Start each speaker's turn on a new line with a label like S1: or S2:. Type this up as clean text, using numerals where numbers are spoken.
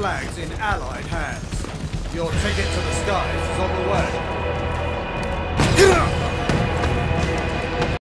S1: flags in Allied hands. Your ticket to the skies is on the way.